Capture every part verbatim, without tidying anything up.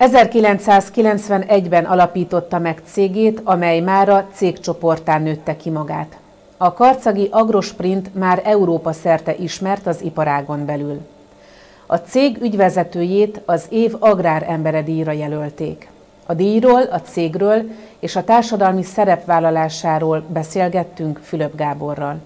ezerkilencszázkilencvenegyben alapította meg cégét, amely mára cégcsoporttá nőtte ki magát. A karcagi Agrosprint már Európa szerte ismert az iparágon belül. A cég ügyvezetőjét az év agrárembere díjra jelölték. A díjról, a cégről és a társadalmi szerepvállalásáról beszélgettünk Fülöp Gáborral.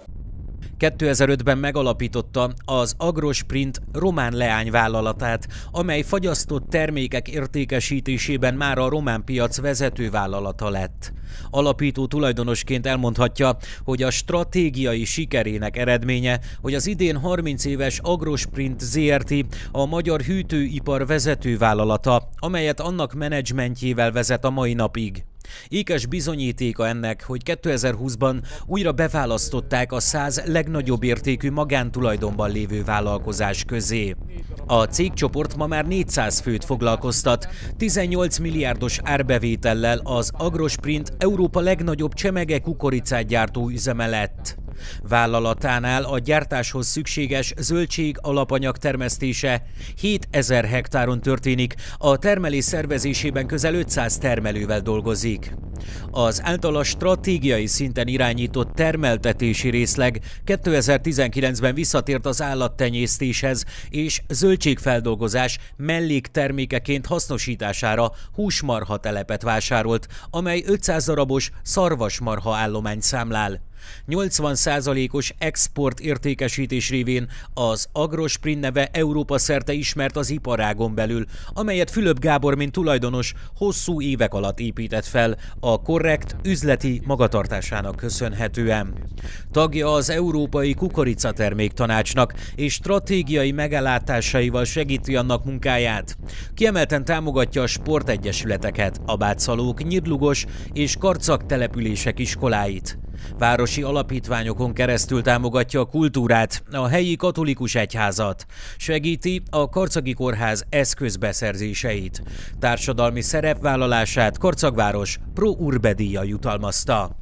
kétezer-ötben megalapította az Agrosprint román leányvállalatát, amely fagyasztott termékek értékesítésében már a román piac vezetővállalata lett. Alapító tulajdonosként elmondhatja, hogy a stratégiai sikerének eredménye, hogy az idén harminc éves Agrosprint zé er té a magyar hűtőipar vezetővállalata, amelyet annak menedzsmentjével vezet a mai napig. Ékes bizonyítéka ennek, hogy kétezer-húszban újra beválasztották a száz legnagyobb értékű magántulajdonban lévő vállalkozás közé. A cégcsoport ma már négyszáz főt foglalkoztat, tizennyolc milliárdos árbevétellel az Agrosprint Európa legnagyobb csemege kukoricát gyártó üzeme lett. Vállalatánál a gyártáshoz szükséges zöldség alapanyag termesztése hétezer hektáron történik, a termelés szervezésében közel ötszáz termelővel dolgozik. Az általa stratégiai szinten irányított termeltetési részleg kétezer-tizenkilencben visszatért az állattenyésztéshez, és zöldségfeldolgozás melléktermékeként hasznosítására húsmarha telepet vásárolt, amely ötszáz darabos szarvasmarha állományt számlál. nyolcvan százalékos export értékesítés révén az Agrosprint neve Európa szerte ismert az iparágon belül, amelyet Fülöp Gábor, mint tulajdonos, hosszú évek alatt épített fel a korrekt üzleti magatartásának köszönhetően. Tagja az Európai Kukoricatermék Tanácsnak, és stratégiai megállátásaival segíti annak munkáját. Kiemelten támogatja a sportegyesületeket, a Bátszalók, Nyírdlugos és Karcag települések iskoláit. Városi alapítványokon keresztül támogatja a kultúrát, a helyi katolikus egyházat, segíti a Karcagi Kórház eszközbeszerzéseit. Társadalmi szerepvállalását Karcagváros Pro Urbe díjjal jutalmazta.